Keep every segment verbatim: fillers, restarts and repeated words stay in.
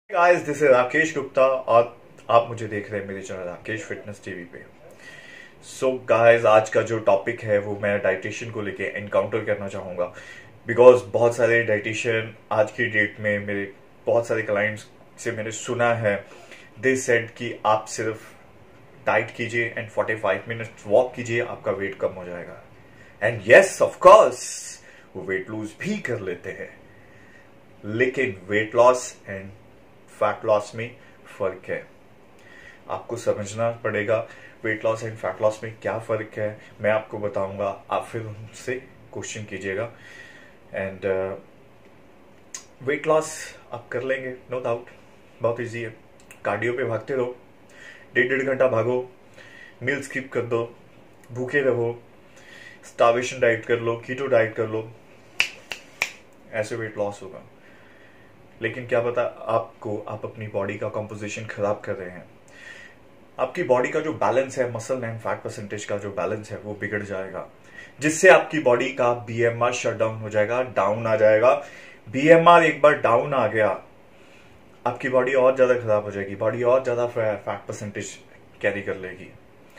Guys, this is Rakesh Gupta और आप मुझे देख रहे हैं मेरे चैनल राकेश फिटनेस टीवी पे। सो गाइस, आज का जो टॉपिक है वो मैं डाइटिशियन को लेके एनकाउंटर करना चाहूँगा। बिकॉज बहुत सारे डाइटिशियन आज की डेट में, मेरे बहुत सारे क्लाइंट्स से मैंने सुना है, दे सेड कि आप सिर्फ डाइट कीजिए एंड पैंतालीस मिनट वॉक कीजिए, आपका वेट कम हो जाएगा। एंड यस, ऑफ कोर्स वो वेट लूज भी कर लेते हैं, लेकिन weight loss and fat loss में फर्क है। आपको समझना पड़ेगा weight loss and fat loss में क्या फर्क है, मैं आपको बताऊंगा। आप फिर उनसे क्वेश्चन कीजिएगा। एंड वेट लॉस आप कर लेंगे, नो डाउट, बहुत इजी है। कार्डियो पे भागते रहो, डेढ़ डेढ़ घंटा भागो, मील स्किप कर दो, भूखे रहो, स्टार्वेशन डाइट कर लो, कीटो डाइट कर लो, ऐसे वेट लॉस होगा। लेकिन क्या पता आपको आप अपनी बॉडी का कंपोजिशन खराब कर रहे हैं। आपकी बॉडी का जो बैलेंस है, मसल एंड फैट परसेंटेज का जो बैलेंस है वो बिगड़ जाएगा, जिससे आपकी बॉडी का बीएमआर शट डाउन हो जाएगा, डाउन आ जाएगा। बीएमआर एक बार डाउन आ गया, आपकी बॉडी और ज्यादा खराब हो जाएगी, बॉडी और ज्यादा फैट परसेंटेज कैरी कर लेगी।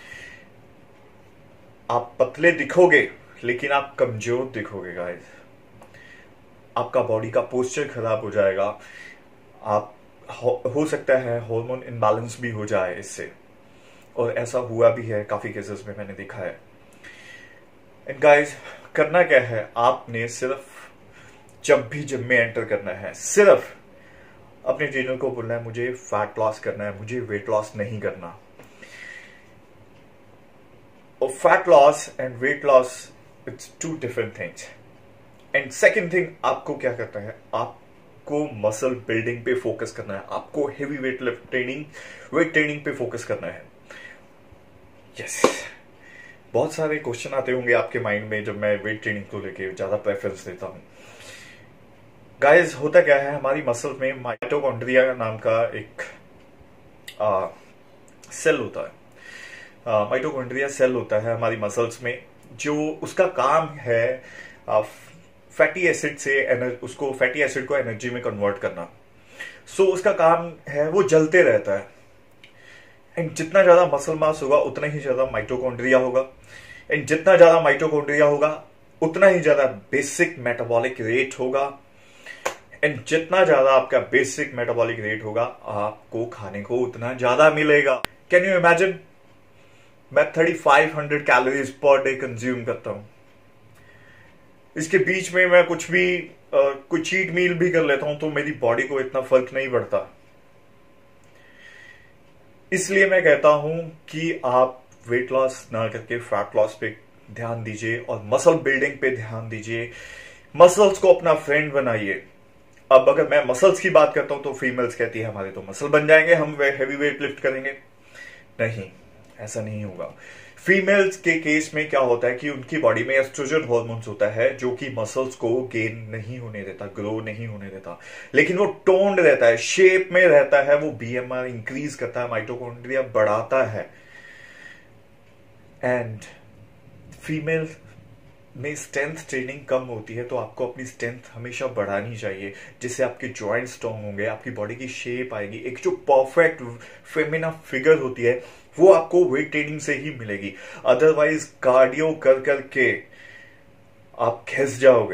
आप पतले दिखोगे लेकिन आप कमजोर दिखोगे गाइस। आपका बॉडी का पोस्चर खराब हो जाएगा। आप हो, हो सकता है हार्मोन इम्बैलेंस भी हो जाए इससे, और ऐसा हुआ भी है, काफी केसेस में मैंने देखा है। एंड गाइस, करना क्या है, आपने सिर्फ जब भी जिम में एंटर करना है, सिर्फ अपने ट्रेनर को बोलना है मुझे फैट लॉस करना है, मुझे वेट लॉस नहीं करना। और fat loss and weight loss, it's two different things. And second thing, आपको क्या करना है, आपको मसल बिल्डिंग पे फोकस करना है, आपको heavy weight lift training, weight training पे फोकस करना है। Yes yes. बहुत सारे क्वेश्चन आते होंगे आपके माइंड में जब मैं वेट ट्रेनिंग को लेके ज्यादा प्रेफरेंस देता हूं। गाइस, होता क्या है, हमारी मसल में माइटोकॉन्ड्रिया नाम का एक आ, सेल होता है। माइटोकॉन्ड्रिया सेल होता है हमारी मसल्स में, जो उसका काम है आ, फैटी एसिड से उसको फैटी एसिड को एनर्जी में कन्वर्ट करना। सो so, उसका काम है वो जलते रहता है। एंड जितना ज्यादा मसल मास होगा उतना ही ज्यादा माइटोकॉन्ड्रिया होगा, एंड जितना ज्यादा माइटोकॉन्ड्रिया होगा उतना ही ज्यादा बेसिक मेटाबॉलिक रेट होगा, एंड जितना ज्यादा आपका बेसिक मेटाबॉलिक रेट होगा आपको खाने को उतना ज्यादा मिलेगा। कैन यू इमेजिन, मैं thirty five hundred calories per day consume करता हूं। इसके बीच में मैं कुछ भी आ, कुछ चीट मील भी कर लेता हूं तो मेरी बॉडी को इतना फर्क नहीं पड़ता। इसलिए मैं कहता हूं कि आप वेट लॉस ना करके फैट लॉस पे ध्यान दीजिए और मसल बिल्डिंग पे ध्यान दीजिए। मसल्स को अपना फ्रेंड बनाइए। अब अगर मैं मसल्स की बात करता हूं तो फीमेल्स कहती है हमारे तो मसल बन जाएंगे, हम हैवी वेट लिफ्ट करेंगे। नहीं, ऐसा नहीं होगा। फीमेल्स के केस में क्या होता है कि उनकी बॉडी में एस्ट्रोजन हार्मोन्स होता है, जो कि मसल्स को गेन नहीं होने देता, ग्रो नहीं होने देता, लेकिन वो टोन्ड रहता है, शेप में रहता है, वो बीएमआर इंक्रीज करता है, माइटोकॉन्ड्रिया बढ़ाता है। एंड फीमेल में स्ट्रेंथ ट्रेनिंग कम होती है, तो आपको अपनी स्ट्रेंथ हमेशा बढ़ानी चाहिए, जिससे आपके जॉइंट स्ट्रांग होंगे, आपकी बॉडी की शेप आएगी। एक जो परफेक्ट फेमिना फिगर होती है वो आपको वेट ट्रेनिंग से ही मिलेगी। अदरवाइज कार्डियो कर करके आप घिस जाओगे,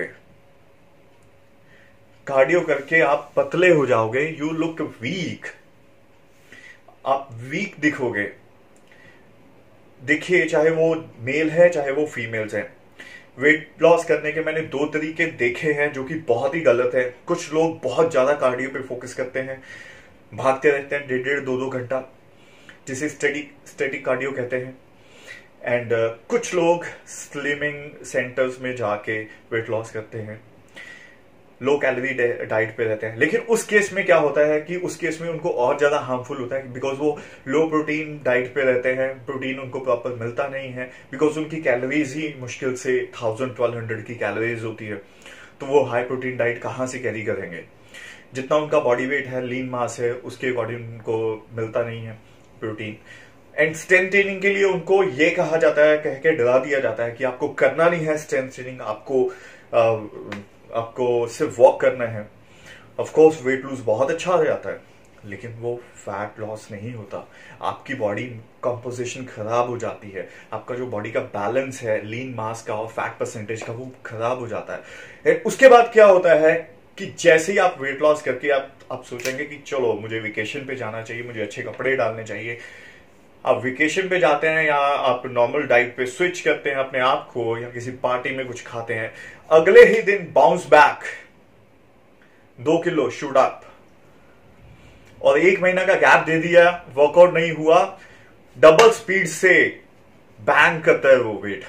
कार्डियो करके आप पतले हो जाओगे, यू लुक वीक, आप वीक दिखोगे। देखिए, चाहे वो मेल है चाहे वो फीमेल्स हैं, वेट लॉस करने के मैंने दो तरीके देखे हैं जो कि बहुत ही गलत है। कुछ लोग बहुत ज्यादा कार्डियो पे फोकस करते हैं, भागते रहते हैं डेढ़ डेढ़ दो दो घंटा, जिसे स्टेटिक स्टेटिक कार्डियो कहते हैं। एंड uh, कुछ लोग स्लिमिंग सेंटर्स में जाके वेट लॉस करते हैं, लो कैलोरी डाइट पे रहते हैं। लेकिन उस केस में क्या होता है कि उस केस में उनको और ज्यादा हार्मफुल होता है, बिकॉज वो लो प्रोटीन डाइट पे रहते हैं, प्रोटीन उनको प्रॉपर मिलता नहीं है, बिकॉज उनकी कैलोरीज ही मुश्किल से थाउजेंड ट्वेल्व हंड्रेड की कैलोरीज होती है। तो वो हाई प्रोटीन डाइट कहाँ से कैरी करेंगे? जितना उनका बॉडी वेट है, लीन मास है, उसके अकॉर्डिंग उनको मिलता नहीं है प्रोटीन। एंड स्ट्रेंथ ट्रेनिंग के लिए उनको ये कहा जाता है, कह के डरा दिया जाता है कि आपको करना नहीं है स्ट्रेंथ ट्रेनिंग, आपको आ, आपको सिर्फ वॉक करना है। ऑफ कोर्स वेट लूज बहुत अच्छा हो जाता है, लेकिन वो फैट लॉस नहीं होता। आपकी बॉडी कंपोजिशन खराब हो जाती है, आपका जो बॉडी का बैलेंस है लीन मास का और फैट परसेंटेज का वो खराब हो जाता है। उसके बाद क्या होता है कि जैसे ही आप वेट लॉस करके आप आप सोचेंगे कि चलो मुझे वेकेशन पे जाना चाहिए, मुझे अच्छे कपड़े डालने चाहिए। आप वेकेशन पे जाते हैं या आप नॉर्मल डाइट पे स्विच करते हैं अपने आप को, या किसी पार्टी में कुछ खाते हैं, अगले ही दिन बाउंस बैक, दो किलो शूट अप, और एक महीना का गैप दे दिया, वर्कआउट नहीं हुआ, डबल स्पीड से बैंग करता है वो वेट।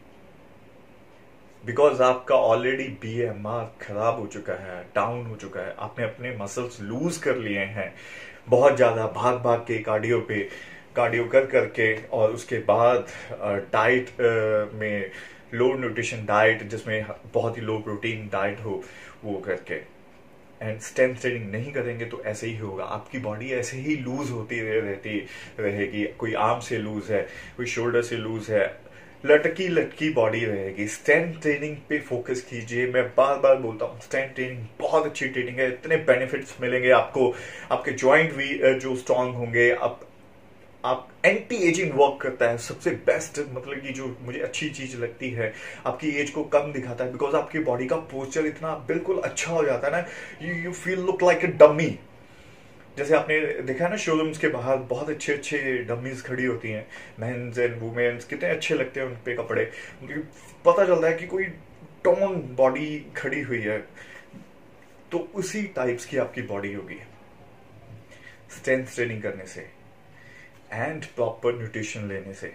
बिकॉज आपका ऑलरेडी बीएमआर खराब हो चुका है, डाउन हो चुका है, आपने अपने मसल्स लूज कर लिए हैं बहुत ज्यादा भाग भाग के, कार्डियो पे कार्डियो कर करके, और उसके बाद डाइट में लो न्यूट्रिशन डाइट जिसमें बहुत ही लो प्रोटीन डाइट हो वो करके, एंड स्ट्रेंथ ट्रेनिंग नहीं करेंगे तो ऐसे ही होगा। आपकी बॉडी ऐसे ही लूज होती रहती रहेगी। कोई आर्म से लूज है, कोई शोल्डर से लूज है, लटकी लटकी बॉडी रहेगी। स्ट्रेंथ ट्रेनिंग पे फोकस कीजिए। मैं बार बार बोलता हूँ स्ट्रेंथ ट्रेनिंग बहुत अच्छी ट्रेनिंग है, इतने बेनिफिट्स मिलेंगे आपको, आपके जॉइंट भी जो स्ट्रांग होंगे। आप आप एंटी एजिंग वर्क करता है, सबसे बेस्ट, मतलब कि जो मुझे अच्छी चीज लगती है, आपकी एज को कम दिखाता है, बिकॉज आपकी बॉडी का पोस्चर इतना बिल्कुल अच्छा हो जाता है ना, you you feel look like a dummy. जैसे आपने देखा है ना शोरूम्स के बाहर बहुत अच्छे अच्छे डमीज खड़ी होती हैं, मेंस एंड वुमेन्स, कितने अच्छे लगते हैं उन पे कपड़े, उनकी पता चलता है कि कोई टोन बॉडी खड़ी हुई है। तो उसी टाइप्स की आपकी बॉडी होगी स्ट्रेंथ ट्रेनिंग करने से एंड प्रॉपर न्यूट्रिशन लेने से।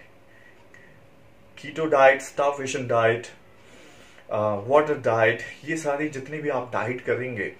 Keto diet, starvation diet, water diet, ये सारी जितनी भी आप डाइट करेंगे,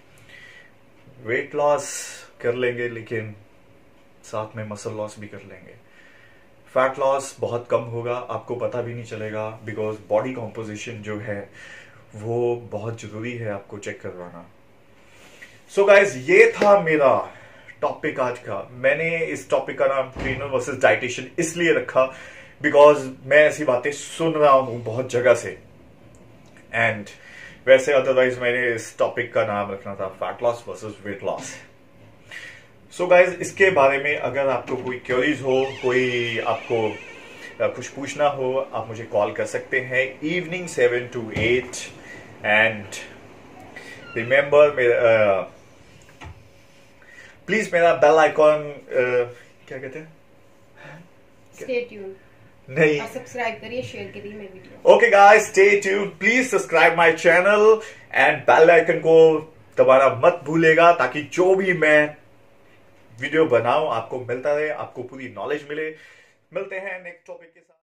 वेट लॉस कर लेंगे, लेकिन साथ में मसल लॉस भी कर लेंगे। फैट लॉस बहुत कम होगा, आपको पता भी नहीं चलेगा, बिकॉज बॉडी कॉम्पोजिशन जो है वो बहुत जरूरी है आपको चेक करवाना। सो गाइज, ये था मेरा टॉपिक आज का। मैंने इस टॉपिक का नाम ट्रेनर वर्सेस डाइटिशियन इसलिए रखा बिकॉज मैं ऐसी बातें सुन रहा हूं बहुत जगह से, एंड वैसे अदरवाइज मैंने इस टॉपिक का नाम रखना था fat loss versus weight loss. So guys, इसके बारे में अगर आपको कोई क्वेरीज हो, कोई आपको कुछ पूछना हो, आप मुझे कॉल कर सकते हैं evening seven to eight, and remember मेरा प्लीज मेरा बेल आइकॉन क्या कहते हैं, स्टे ट्यून, नहीं, और सब्सक्राइब करिए, शेयर करिए मेरी video. Okay guys, stay tune, please subscribe my channel and bell icon को दबाना मत भूलेगा, ताकि जो भी मैं वीडियो बनाऊं आपको मिलता रहे, आपको पूरी नॉलेज मिले। मिलते हैं नेक्स्ट टॉपिक के साथ।